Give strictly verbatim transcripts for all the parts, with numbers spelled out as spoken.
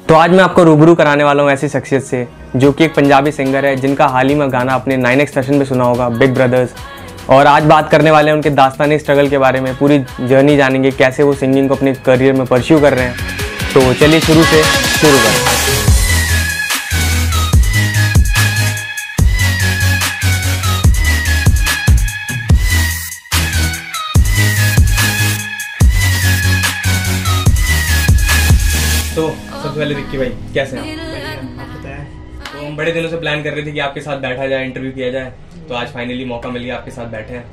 तो आज मैं आपको रूबरू कराने वाला हूँ ऐसी शख्सियत से जो कि एक पंजाबी सिंगर है, जिनका हाल ही में गाना आपने नाइन एक्स स्टेशन पे सुना होगा, बिग ब्रदर्स। और आज बात करने वाले हैं उनके दास्तानी स्ट्रगल के बारे में, पूरी जर्नी जानेंगे कैसे वो सिंगिंग को अपने करियर में परस्यू कर रहे हैं। तो चलिए शुरू से शुरू करें। तो सबसे पहले रिक्की भाई, कैसे हैं आप? तो हम बड़े दिनों से प्लान कर रहे थे कि आपके साथ बैठा जाए, इंटरव्यू किया जाए, तो आज फाइनली मौका मिल गया, आपके साथ बैठे हैं।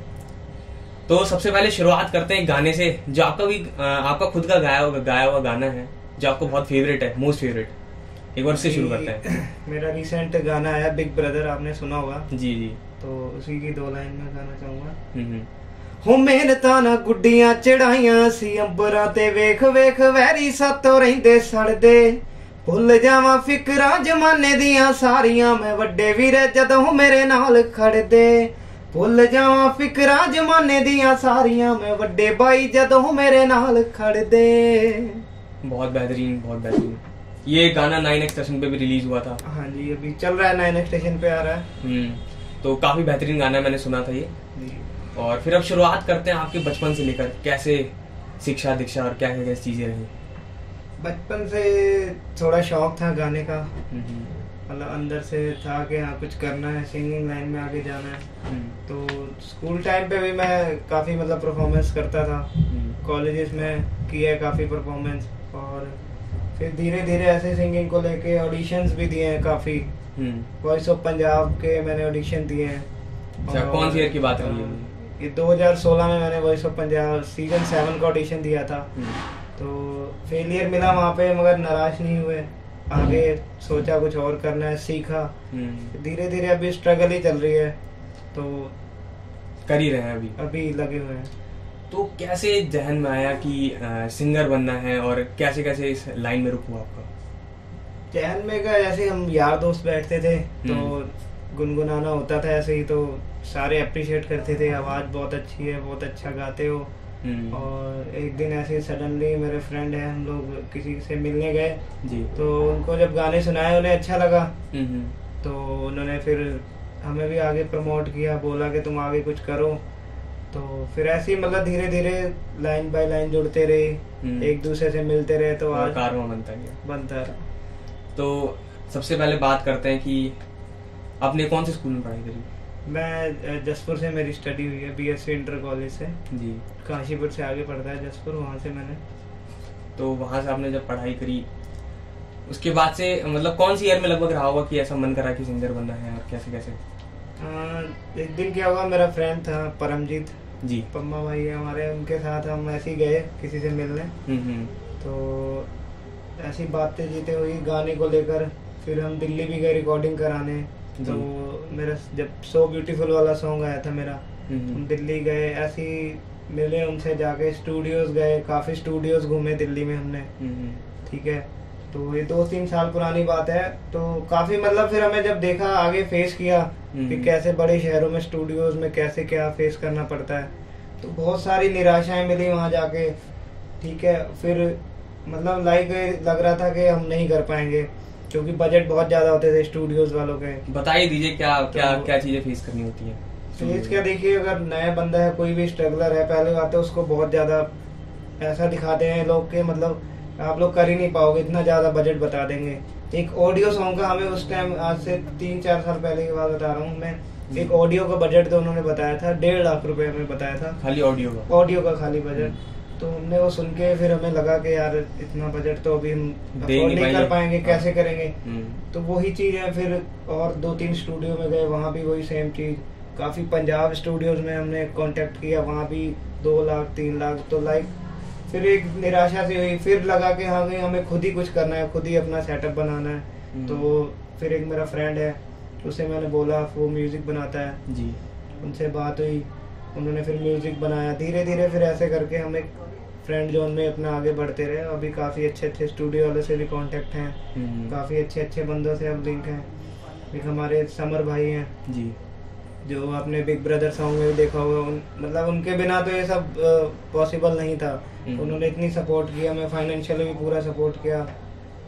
तो सबसे पहले शुरुआत करते हैं एक गाने से जो आपका भी आपका खुद का गाया हुआ गाया हुआ गाना है, जो आपको बहुत फेवरेट है, मोस्ट फेवरेट। एक बार से शुरू करते हैं। मेरा रिसेंट गाना है बिग ब्रदर, आपने सुना होगा। जी जी। तो उसी की दो लाइन में गाना चाहूंगा। हो मेहनतां ना गुड्डियां चढ़ाइयां सी अंबरां ते वेख वेख वैरी सातों रहिंदे सड़दे, भुल जावां फिकरां जमाने दियां सारियां मैं वड्डे वीरे जदों मेरे नाल खड़दे, भुल जावां फिकरां जमाने दियां सारियां मैं वड्डे बाई जदों मेरे नाल खड़दे। बहुत बेहतरीन, बहुत बेहतरीन। ये गाना नाइन एक्स स्टेशन पे भी रिलीज हुआ था। हाँ जी, अभी चल रहा है, नाइन एक्स स्टेशन पे आ रहा है। हम्म तो काफी बेहतरीन गाना, मैंने सुना था ये। और फिर अब शुरुआत करते हैं आपके बचपन से लेकर, कैसे शिक्षा दीक्षा और क्या क्या कैसी चीजें रही। बचपन से थोड़ा शौक था गाने का, मतलब अंदर से था कि हाँ कुछ करना है, सिंगिंग लाइन में आगे जाना है। तो स्कूल टाइम पे भी मैं काफ़ी मतलब परफॉर्मेंस करता था, कॉलेजेस में किया है काफ़ी परफॉर्मेंस। और फिर धीरे धीरे ऐसे सिंगिंग को लेके ऑडिशंस भी दिए हैं काफ़ी। वॉइस ऑफ पंजाब के मैंने ऑडिशन दिए हैं। कौन सी ईयर की बात रही है? ये दो हज़ार सोलह में मैंने voice of Punjab season seven का ऑडिशन दिया था। तो फेलियर मिला वहाँ पे, मगर नाराज नहीं हुए, आगे सोचा कुछ और करना है, सीखा। धीरे धीरे अभी स्ट्रगल ही चल रही है, तो कर ही रहे हैं अभी अभी लगे हुए हैं। तो कैसे जहन में आया कि आ, सिंगर बनना है, और कैसे कैसे इस लाइन में रुक हुआ आपका? जहन में का ऐसे हम यार दोस्त बैठते थे तो गुनगुनाना होता था ऐसे ही, तो सारे अप्रिशिएट करते थे, आवाज़ बहुत अच्छी है, बहुत अच्छा गाते हो। और एक दिन ऐसे सडनली मेरे फ्रेंड है, हम लोग किसी से मिलने गए जी, तो उनको जब गाने सुनाए उन्हें अच्छा लगा, तो उन्होंने फिर हमें भी आगे प्रमोट किया, बोला कि तुम आगे कुछ करो। तो फिर ऐसे ही मतलब धीरे धीरे लाइन बाय लाइन जुड़ते रहे, एक दूसरे से मिलते रहे, तो आज कारवां बनता गया बनता रहा। तो सबसे पहले बात करते हैं कि आपने कौन से स्कूल में पढ़ाई करी? मैं जसपुर से मेरी स्टडी हुई है, बीएससी इंटर कॉलेज से जी। काशीपुर से आगे पड़ता है जसपुर, वहाँ से मैंने। तो वहाँ से आपने जब पढ़ाई करी, उसके बाद से मतलब कौन सी ईयर में लगभग रहा होगा कि ऐसा मन करा कि सिंगर बनना है, और कैसे कैसे? आ, एक दिन क्या हुआ, मेरा फ्रेंड था परमजीत जी, पम्मा भाई है हमारे, उनके साथ हम ऐसे ही गए किसी से मिलने। तो ऐसी बातें जीते हुई गाने को लेकर, फिर हम दिल्ली भी गए रिकॉर्डिंग कराने। तो मेरा जब सो ब्यूटीफुल वाला सॉन्ग आया था मेरा, हम दिल्ली गए, ऐसे ही मिले उनसे, जाके स्टूडियोज गए, काफ़ी स्टूडियोज घूमे दिल्ली में हमने। ठीक है, तो ये दो तीन साल पुरानी बात है। तो काफ़ी मतलब फिर हमें जब देखा, आगे फेस किया कि कैसे बड़े शहरों में स्टूडियोज में कैसे क्या फेस करना पड़ता है, तो बहुत सारी निराशाएं मिली वहाँ जाके। ठीक है, फिर मतलब लाइक लग रहा था कि हम नहीं कर पाएंगे, क्योंकि बजट बहुत ज्यादा होते थे स्टूडियोज वालों के। बताइए दीजिए क्या तो क्या क्या चीजें फेस करनी होती है? फेस क्या, देखिए अगर नया बंदा है, कोई भी स्ट्रगलर है, पहले बात है उसको बहुत ज्यादा ऐसा दिखाते हैं लोग के, मतलब आप लोग कर ही नहीं पाओगे, इतना ज्यादा बजट बता देंगे। एक ऑडियो सॉन्ग का हमें उस टाइम, आज से तीन चार साल पहले की बात बता रहा हूँ मैं, एक ऑडियो का बजट तो उन्होंने बताया था डेढ़ लाख रुपए में बताया था, खाली ऑडियो का ऑडियो का खाली बजट। तो हमने वो सुन के फिर हमें लगा कि यार इतना बजट तो अभी हम अफोर्ड नहीं कर पाएंगे, कैसे करेंगे। तो वही चीज है, फिर और दो तीन स्टूडियो में गए, वहाँ भी वही सेम चीज। काफी पंजाब स्टूडियोज में हमने कांटेक्ट किया, वहाँ भी दो लाख तीन लाख। तो लाइक फिर एक निराशा से हुई, फिर लगा कि हाँ भाई हमें खुद ही कुछ करना है, खुद ही अपना सेटअप बनाना है। तो फिर एक मेरा फ्रेंड है, उसे मैंने बोला, वो म्यूजिक बनाता है जी, उनसे बात हुई, उन्होंने फिर म्यूजिक बनाया। धीरे धीरे फिर ऐसे करके हम एक फ्रेंड जोन में अपना आगे बढ़ते रहे। अभी काफ़ी अच्छे अच्छे स्टूडियो वालों से भी कांटेक्ट हैं, काफ़ी अच्छे अच्छे बंदों से अब लिंक हैं। एक हमारे समर भाई हैं जी, जो आपने बिग ब्रदर सॉन्ग में भी देखा होगा, उन, मतलब उनके बिना तो ये सब पॉसिबल नहीं था। उन्होंने इतनी सपोर्ट किया, मैं फाइनेंशियली भी पूरा सपोर्ट किया।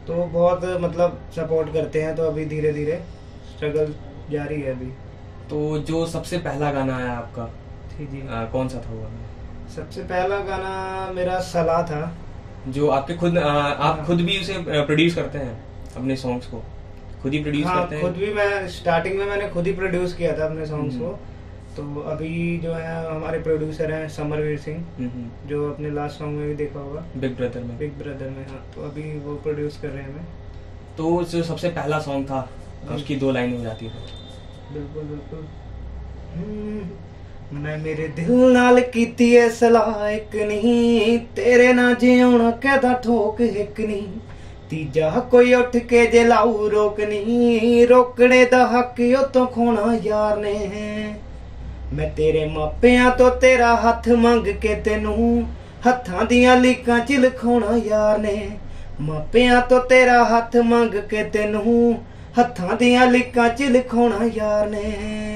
तो बहुत मतलब सपोर्ट करते हैं। तो अभी धीरे धीरे स्ट्रगल जारी है अभी। तो जो सबसे पहला गाना है आपका, जी जी आ, कौन सा था वो गाना? सबसे पहला गाना मेरा सलाह था। जो आपके खुद आ, आप हाँ। खुद भी उसे प्रोड्यूस करते हैं अपने सॉन्ग्स को, खुद ही प्रोड्यूस हाँ, करते हैं? खुद भी मैं स्टार्टिंग में मैंने खुद ही प्रोड्यूस किया था अपने सॉन्ग्स हम्म। को। तो अभी जो है हमारे प्रोड्यूसर हैं समरवीर सिंह, हम्म, जो अपने लास्ट सॉन्ग में भी देखा होगा, बिग ब्रदर में। बिग ब्रदर में। हाँ, तो अभी वो प्रोड्यूस कर रहे हैं हमें। तो जो सबसे पहला सॉन्ग था जी। उसकी दो लाइनें हो जाती है। बिल्कुल बिल्कुल। हम्म, मैं मेरे दिल नाल कीती है सलाह एक नहीं, तेरे ना जिउणा कहदा ठोक हिक नहीं, तीजा कोई उठ के जे लाऊ रोक नहीं, रोकड़े दा हक उतों खोना यार ने है। मैं तेरे मापियां तो तेरा हथ मंग के तेनू हत्थां दियां लीकां च लिखाउणा यार ने, मापियां तो तेरा हथ मंग के तेनू हत्थां दियां लीकां च लिखाउणा यार ने।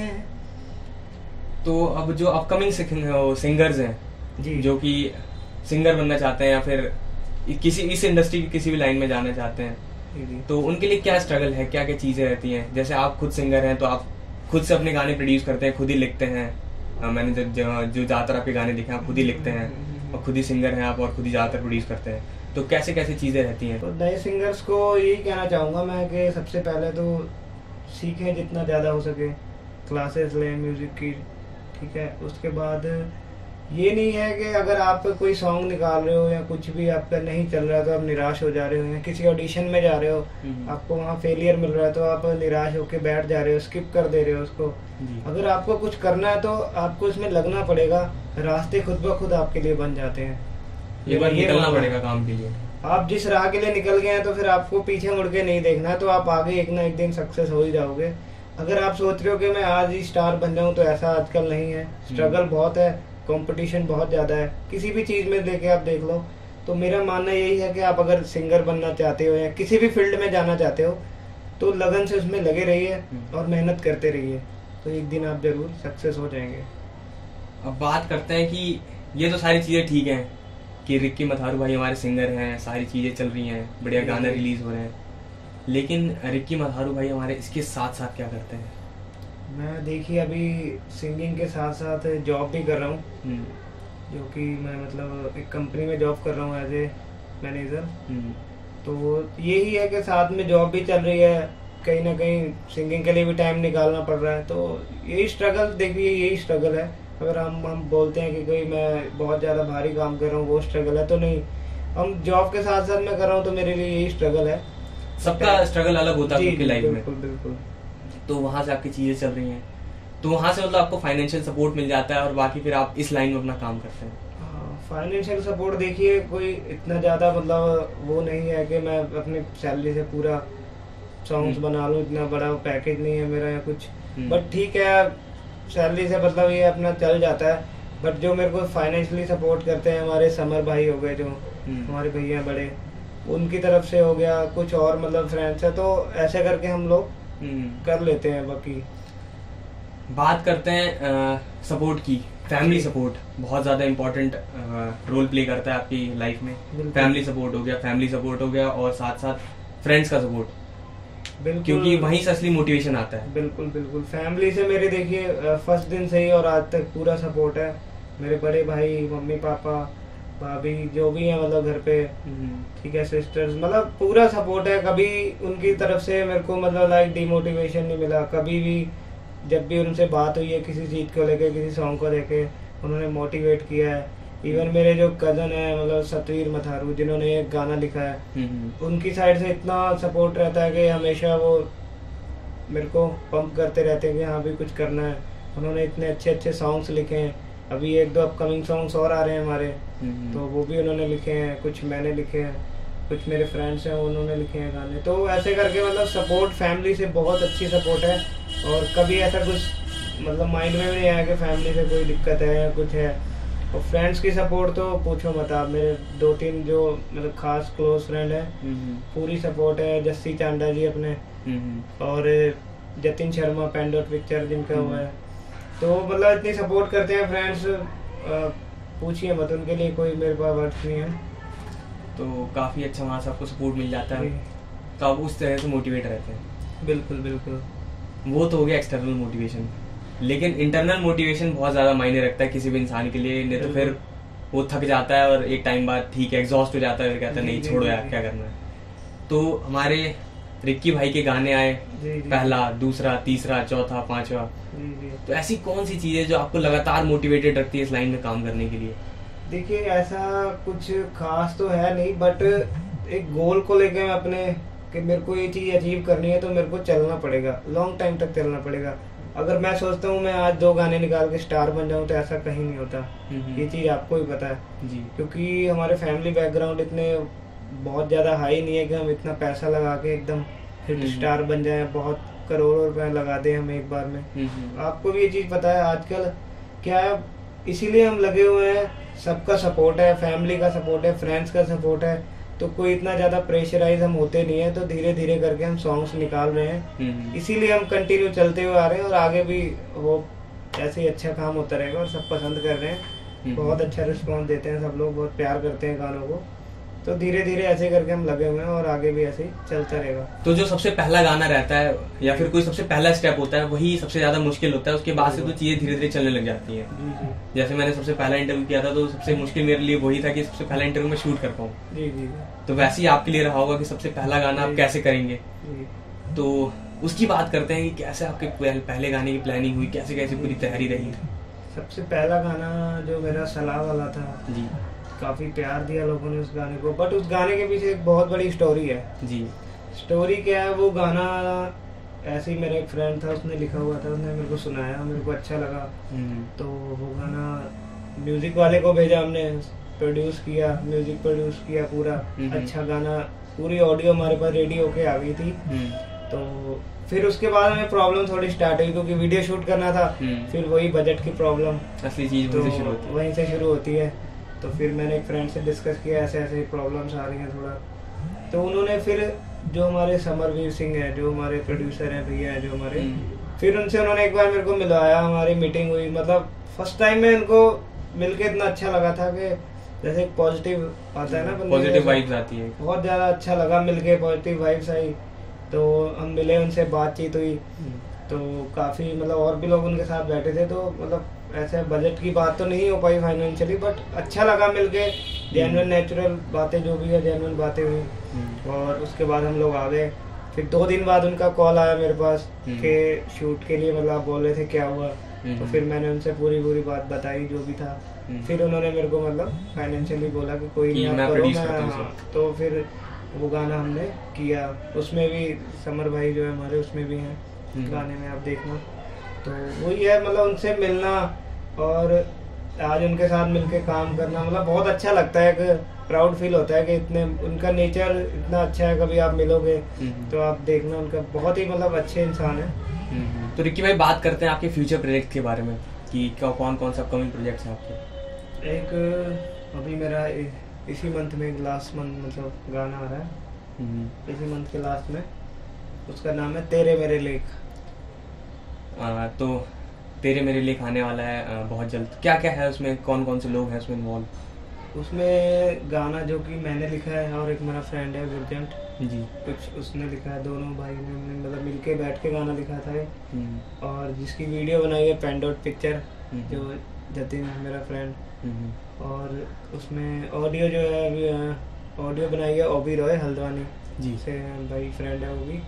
तो अब जो अपकमिंग सिंगर्स हैं जी जो कि सिंगर बनना चाहते हैं या फिर किसी इस इंडस्ट्री की किसी भी लाइन में जाना चाहते हैं, जी जी। तो उनके लिए क्या स्ट्रगल है, क्या क्या चीजें रहती हैं? जैसे आप खुद सिंगर हैं तो आप खुद से अपने गाने प्रोड्यूस करते हैं, खुद ही लिखते हैं। अ, मैंने जो जो जो ज्यादातर आपके गाने देखे आप खुद ही लिखते हैं और खुद ही सिंगर हैं आप और खुद ही ज्यादातर प्रोड्यूस करते हैं, तो कैसे कैसे चीजें रहती हैं? तो नए सिंगर्स को यही कहना चाहूँगा मैं कि सबसे पहले तो सीखें जितना ज़्यादा हो सके, क्लासेस लें म्यूज़िक की, ठीक है। उसके बाद ये नहीं है कि अगर आप कोई सॉन्ग निकाल रहे हो या कुछ भी आपका नहीं चल रहा है तो आप निराश हो जा रहे हो, या किसी ऑडिशन में जा रहे हो हम्म। आपको वहाँ फेलियर मिल रहा है तो आप निराश होकर बैठ जा रहे हो, स्किप कर दे रहे हो उसको। जी। अगर आपको कुछ करना है तो आपको इसमें लगना पड़ेगा, रास्ते खुद ब खुद आपके लिए बन जाते हैं। ये बार निकलना मानना है। पड़ेगा काम के लिए। आप जिस राह के लिए निकल गए हैं तो फिर आपको पीछे मुड़ के नहीं देखना है, तो आप आगे एक ना एक दिन सक्सेस हो ही जाओगे। अगर आप सोच रहे हो कि मैं आज ही स्टार बन जाऊं तो ऐसा आजकल नहीं है, स्ट्रगल बहुत है, कंपटीशन बहुत ज्यादा है, किसी भी चीज में लेके आप देख लो। तो मेरा मानना यही है कि आप अगर सिंगर बनना चाहते हो या किसी भी फील्ड में जाना चाहते हो तो लगन से उसमें लगे रहिए और मेहनत करते रहिए, तो एक दिन आप जरूर सक्सेस हो जाएंगे। अब बात करते हैं कि ये तो सारी चीजें ठीक हैं कि रिक्की मथारू भाई हमारे सिंगर हैं, सारी चीजें चल रही हैं, बढ़िया गाने रिलीज हो रहे हैं, लेकिन रिक्की मथारू भाई हमारे इसके साथ साथ क्या करते हैं? मैं देखिए अभी सिंगिंग के साथ साथ जॉब भी कर रहा हूँ, हम्म, जो कि मैं मतलब एक कंपनी में जॉब कर रहा हूँ एज ए मैनेजर। हम्म, तो यही है कि साथ में जॉब भी चल रही है, कहीं ना कहीं सिंगिंग के लिए भी टाइम निकालना पड़ रहा है। तो यही स्ट्रगल, देखिए यही स्ट्रगल है। अगर हम हम बोलते हैं कि कोई मैं बहुत ज़्यादा भारी काम कर रहा हूँ वो स्ट्रगल है, तो नहीं, हम जॉब के साथ साथ मैं कर रहा हूँ तो मेरे लिए यही स्ट्रगल है। सबका स्ट्रगल अलग होता है जी, आपकी लाइफ में। बिल्कुल बिल्कुल। तो वहां से आपकी चीजें चल रही हैं, तो वहां से मतलब आपको फाइनेंशियल सपोर्ट मिल जाता है और बाकी फिर आप इस लाइन में अपना काम करते हैं। फाइनेंशियल सपोर्ट देखिए कोई इतना ज़्यादा मतलब वो नहीं है कि मैं अपनी सैलरी से पूरा सॉन्ग्स हम्म। बना लूँ, इतना बड़ा पैकेज नहीं है मेरा या कुछ, हम्म। बट ठीक है सैलरी से मतलब ये अपना चल जाता है। बट जो मेरे को फाइनेंशियली सपोर्ट करते हैं हमारे समर भाई हो गए, जो हम्म। हमारे भैया बड़े, उनकी तरफ से हो गया, कुछ और मतलब फ्रेंड्स है, तो ऐसे करके हम लोग हम्म। कर लेते हैं। बाकी बात करते हैं सपोर्ट की, फैमिली सपोर्ट बहुत ज्यादा इम्पोर्टेंट रोल प्ले करता है आपकी लाइफ में। बिल्कुल। फैमिली सपोर्ट हो गया, फैमिली सपोर्ट हो गया और साथ साथ फ्रेंड्स का सपोर्ट, बिल्कुल, क्योंकि वहीं से असली मोटिवेशन आता है। बिल्कुल बिल्कुल। फैमिली से मेरे देखिए फर्स्ट दिन से ही और आज तक पूरा सपोर्ट है। मेरे बड़े भाई, मम्मी पापा, भाभी जो भी है मतलब घर पे, ठीक है, सिस्टर्स, मतलब पूरा सपोर्ट है। कभी उनकी तरफ से मेरे को मतलब लाइक डिमोटिवेशन नहीं मिला कभी भी। जब भी उनसे बात हुई है किसी चीज को लेके, किसी सॉन्ग को लेके, उन्होंने मोटिवेट किया है। इवन मेरे जो कजन है मतलब सतवीर मथारू, जिन्होंने ये गाना लिखा है, उनकी साइड से इतना सपोर्ट रहता है कि हमेशा वो मेरे को पंप करते रहते हैं कि हाँ भी कुछ करना है। उन्होंने इतने अच्छे अच्छे सॉन्ग्स लिखे हैं, अभी एक दो अपकमिंग सॉन्ग्स और आ रहे हैं हमारे, तो वो भी उन्होंने लिखे हैं, कुछ मैंने लिखे हैं, कुछ मेरे फ्रेंड्स हैं उन्होंने लिखे हैं गाने। तो ऐसे करके मतलब सपोर्ट फैमिली से बहुत अच्छी सपोर्ट है। और कभी ऐसा कुछ मतलब माइंड में भी नहीं आया कि फैमिली से कोई दिक्कत है या कुछ है। और फ्रेंड्स की सपोर्ट तो पूछो मत आप, मेरे दो तीन जो मतलब खास क्लोज फ्रेंड है, पूरी सपोर्ट है। जस्सी चांडा जी अपने, और जतिन शर्मा पेंडोट पिक्चर जिनका हुआ है, तो मतलब इतनी सपोर्ट करते हैं फ्रेंड्स, पूछिए मत, उनके लिए कोई मेरे पास वर्ड्स नहीं है। तो काफी अच्छा वहां से आपको सपोर्ट मिल जाता है। तो आप उस तरह से मोटिवेट रहते हैं। बिल्कुल बिल्कुल। वो तो हो गया एक्सटर्नल मोटिवेशन, लेकिन इंटरनल मोटिवेशन बहुत ज़्यादा मायने रखता है किसी भी इंसान के लिए। नहीं तो फिर वो थक जाता है और एक टाइम बाद ठीक है एग्जॉस्ट हो जाता है, फिर कहता है नहीं छोड़ो यार क्या करना है। तो हमारे रिक्की भाई के गाने आए, पहला, दूसरा, तीसरा, चौथा, पांचवा, तो ऐसी कौन सी चीज़ है जो आपको लगातार मोटिवेटेड रखती है इस लाइन में काम करने के लिए? देखिए ऐसा कुछ खास तो है नहीं, बट एक गोल को लेके मैं अपने कि मेरे को ये चीज़ अचीव करनी है तो मेरे को चलना पड़ेगा, लॉन्ग टाइम तक चलना पड़ेगा। अगर मैं सोचता हूँ मैं आज दो गाने निकाल के स्टार बन जाऊँ तो ऐसा कहीं नहीं होता। ये चीज़ आपको भी पता है जी, क्योंकि हमारे फैमिली बैकग्राउंड इतने बहुत ज़्यादा हाई नहीं है कि हम इतना पैसा लगा के एकदम हिट स्टार बन जाए, बहुत करोड़ों रुपए लगा दें हम एक बार में। आपको भी ये चीज़ पता है आजकल क्या है, इसीलिए हम लगे हुए हैं। सबका सपोर्ट है, फैमिली का सपोर्ट है, फ्रेंड्स का सपोर्ट है, तो कोई इतना ज़्यादा प्रेशराइज हम होते नहीं है। तो धीरे धीरे करके हम सॉन्ग्स निकाल रहे हैं, इसीलिए हम कंटिन्यू चलते हुए आ रहे हैं और आगे भी वो ऐसे ही अच्छा काम होता रहेगा। और सब पसंद कर रहे हैं, बहुत अच्छा रिस्पॉन्स देते हैं सब लोग, बहुत प्यार करते हैं गानों को। तो धीरे धीरे ऐसे करके हम लगे हुए हैं और आगे भी ऐसे ही चलता रहेगा। तो जो सबसे पहला गाना रहता है या फिर कोई सबसे पहला स्टेप होता है वही सबसे ज्यादा मुश्किल होता है, उसके बाद से तो चीजें धीरे धीरे चलने लग जाती हैं। जी जी। जैसे मैंने सबसे पहला इंटरव्यू किया था तो सबसे मुश्किल मेरे लिए वही था कि सबसे पहला इंटरव्यू में शूट कर पाऊँ। जी जी। तो वैसे ही आपके लिए रहा होगा कि सबसे पहला गाना आप कैसे करेंगे, तो उसकी बात करते हैं कि कैसे आपके पहले गाने की प्लानिंग हुई, कैसे कैसे पूरी तैयारी रही? सबसे पहला गाना जो मेरा सलाह वाला था जी, काफी प्यार दिया लोगों ने उस गाने को, बट उस गाने के पीछे एक बहुत बड़ी स्टोरी है। जी। स्टोरी क्या है, वो गाना ऐसे ही मेरा एक फ्रेंड था, उसने लिखा हुआ था, उसने मेरे को सुनाया, मेरे को अच्छा लगा। तो वो गाना म्यूजिक वाले को भेजा, हमने प्रोड्यूस किया, म्यूजिक प्रोड्यूस किया पूरा। अच्छा गाना, पूरी ऑडियो हमारे पास रेडी होके आ गई थी। तो फिर उसके बाद हमें प्रॉब्लम थोड़ी स्टार्ट हुई क्योंकि वीडियो शूट करना था। फिर वही बजट की प्रॉब्लम, असली चीज तो वहीं से शुरू होती है। वहीं से शुरू होती है। तो फिर मैंने एक फ्रेंड से डिस्कस किया, ऐसे ऐसे प्रॉब्लम्स आ रही हैं थोड़ा। तो उन्होंने फिर जो हमारे समरवीर सिंह है, जो हमारे प्रोड्यूसर हैं, भैया है जो हमारे, फिर उनसे उन्होंने एक बार मेरे को मिलवाया, हमारी मीटिंग हुई। मतलब फर्स्ट टाइम में उनको मिलके इतना अच्छा लगा था कि जैसे एक पॉजिटिव आता है ना, पॉजिटिव वाइब्स आती है, बहुत ज्यादा अच्छा लगा मिलके, पॉजिटिव वाइब्स आई। तो हम मिले, उनसे बातचीत हुई, तो काफी मतलब और भी लोग उनके साथ बैठे थे। तो मतलब ऐसे बजट की बात तो नहीं हो पाई फाइनेंशियली, बट अच्छा लगा मिलके, जेन्युइन नेचुरल बातें जो भी है जेन्युइन बातें हुई। और उसके बाद हम लोग आ गए। फिर दो दिन बाद उनका कॉल आया मेरे पास कि शूट के लिए, मतलब बोल रहे थे क्या हुआ। तो फिर मैंने उनसे पूरी पूरी बात बताई जो भी था। फिर उन्होंने मेरे को मतलब फाइनेंशियली बोला कि कोई नहीं, आप करो, मैं। तो फिर वो गाना हमने किया, उसमें भी समर भाई जो है हमारे उसमें भी हैं गाने में, आप देखना। तो वही है, मतलब उनसे मिलना और आज उनके साथ मिलके काम करना, मतलब बहुत अच्छा लगता है, कि प्राउड फील होता है कि इतने उनका नेचर इतना अच्छा है। कभी आप मिलोगे तो आप देखना, उनका बहुत ही मतलब अच्छे इंसान है। तो रिक्की भाई बात करते हैं आपके फ्यूचर प्रोजेक्ट के बारे में कि कौन कौन सा अपकमिंग प्रोजेक्ट्स हैं आपके? एक अभी मेरा इसी मंथ में, लास्ट मंथ मतलब गाना आ रहा है इसी मंथ के लास्ट में, उसका नाम है तेरे मेरे लेख। आ, तो तेरे मेरे लेख आने वाला है आ, बहुत जल्द। क्या क्या है उसमें, कौन कौन से लोग हैं उसमें इन्वॉल्व? उसमें गाना जो कि मैंने लिखा है और एक मेरा फ्रेंड है गुरजंट जी, कुछ उसने लिखा है। दोनों भाई ने मतलब मिलके बैठ के गाना लिखा था ये। और जिसकी वीडियो बनाई है पेंडोट पिक्चर, जो जतिन है मेरा फ्रेंड। और उसमें ऑडियो जो है, ऑडियो बनाई है ओबी रॉय हल्द्वानी जी से, भाई फ्रेंड है वो भी।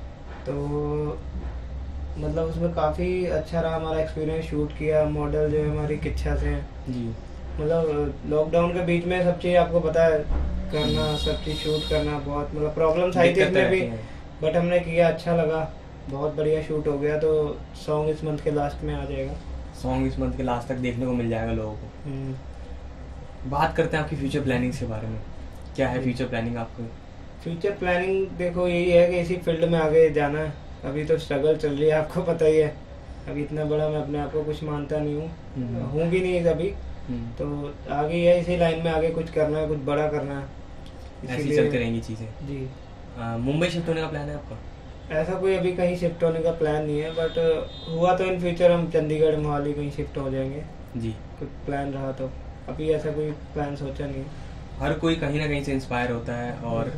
तो मतलब उसमें काफ़ी अच्छा रहा हमारा एक्सपीरियंस। शूट किया, मॉडल जो है हमारी किच्छा से जी, मतलब लॉकडाउन के बीच में सब चीज़ आपको पता है करना, सब चीज़ शूट करना, बहुत मतलब प्रॉब्लम्स आई थी इसमें भी, बट हमने किया, अच्छा लगा, बहुत बढ़िया शूट हो गया। तो सॉन्ग इस मंथ के लास्ट में आ जाएगा। सॉन्ग इस मंथ के लास्ट तक देखने को मिल जाएगा लोगों को। बात करते हैं आपकी फ्यूचर प्लानिंग्स के बारे में, क्या है फ्यूचर प्लानिंग आपको? फ्यूचर प्लानिंग देखो यही है कि इसी फील्ड में आगे जाना है। अभी तो स्ट्रगल चल रही है, आपको पता ही है। अभी इतना बड़ा मैं अपने आप को कुछ मानता नहीं हूँ, हूँ भी नहीं अभी। तो आगे है इसी लाइन में आगे कुछ करना है, कुछ बड़ा करना है, ऐसी चलती रहेंगी चीजें जी। मुंबई शिफ्ट होने का प्लान है आपका? ऐसा कोई अभी कहीं शिफ्ट होने का प्लान नहीं है, बट हुआ तो इन फ्यूचर हम चंडीगढ़ मोहाली कहीं शिफ्ट हो जाएंगे जी, कुछ प्लान रहा तो। अभी ऐसा कोई प्लान सोचा नहीं है। हर कोई कहीं ना कहीं से इंस्पायर होता है और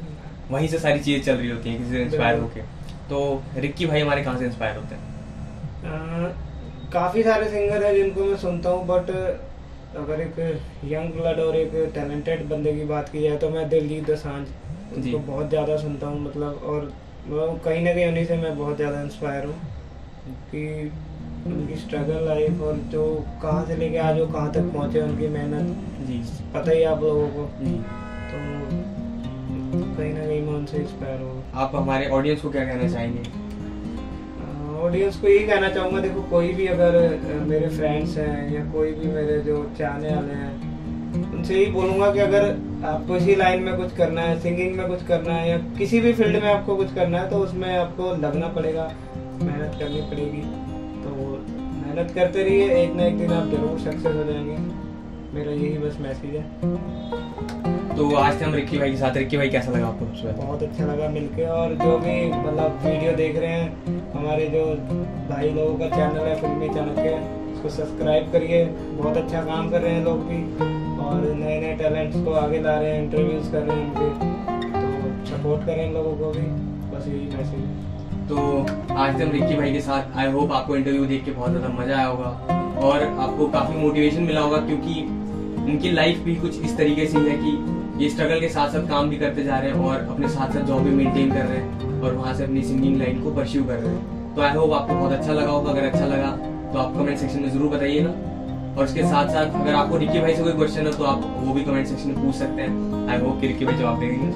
वहीं से सारी चीजें चल रही होती हैं किसी से इंस्पायर होके। तो रिक्की भाई हमारे कहाँ से इंस्पायर होते हैं? काफ़ी सारे सिंगर हैं जिनको मैं सुनता हूँ, बट अगर एक यंग ब्लड और एक टैलेंटेड बंदे की बात की जाए तो मैं दिलजीत दोसांझ उनको बहुत ज़्यादा सुनता हूँ, मतलब और कहीं ना कहीं उन्हीं से मैं बहुत ज़्यादा इंस्पायर हूँ कि उनकी स्ट्रगल लाइफ और जो कहाँ से लेके आज वो कहाँ तक पहुँचे, उनकी मेहनत जी पता ही आप लोगों को जी। तो कहीं ना कहीं मैं उनसे इंस्पायर हूँ। आप हमारे ऑडियंस को क्या कहना चाहेंगे? ऑडियंस को यही कहना चाहूँगा, देखो कोई भी अगर मेरे फ्रेंड्स हैं या कोई भी मेरे जो चाहने वाले हैं, उनसे यही बोलूँगा कि अगर आपको इसी लाइन में कुछ करना है, सिंगिंग में कुछ करना है या किसी भी फील्ड में आपको कुछ करना है, तो उसमें आपको लगना पड़ेगा, मेहनत करनी पड़ेगी। तो मेहनत करते रहिए, एक ना एक दिन आप जरूर सक्सेस हो जाएंगे। मेरा यही बस मैसेज है। तो आज से हम रिक्की भाई के साथ, रिक्की भाई कैसा लगा आपको? बहुत अच्छा लगा मिलके, और जो भी मतलब वीडियो देख रहे हैं, हमारे जो भाई लोगों का चैनल है फिल्मी चाणक्य, उसको सब्सक्राइब करिए। बहुत अच्छा काम कर रहे हैं लोग भी, और नए नए टैलेंट्स को आगे ला रहे हैं, इंटरव्यूज कर रहे हैं उनके, तो सपोर्ट करें इन लोगों को भी, बस यही मैसेज है। तो आज से हम रिक्की भाई के साथ, आई होप आपको इंटरव्यू देख के बहुत ज़्यादा मजा आया होगा और आपको काफ़ी मोटिवेशन मिला होगा, क्योंकि उनकी लाइफ भी कुछ इस तरीके से है कि ये स्ट्रगल के साथ साथ काम भी करते जा रहे हैं और अपने साथ साथ जॉब भी मेंटेन कर रहे हैं और वहाँ से अपनी सिंगिंग लाइन को परस्यू कर रहे हैं। तो आई होप आपको बहुत अच्छा लगा होगा। अगर अच्छा लगा तो आप कमेंट सेक्शन में जरूर बताइएगा, और उसके साथ साथ अगर आपको रिक्की भाई से कोई क्वेश्चन है तो आप वो भी कमेंट सेक्शन में पूछ सकते हैं। आई होप कि रिक्की भाई जवाब देंगे।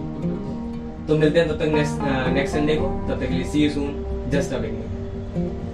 तो मिलते हैं तब तक नेक्स्ट नेक्स्ट संडे को, तब तक के लिए see you soon, just a beginning.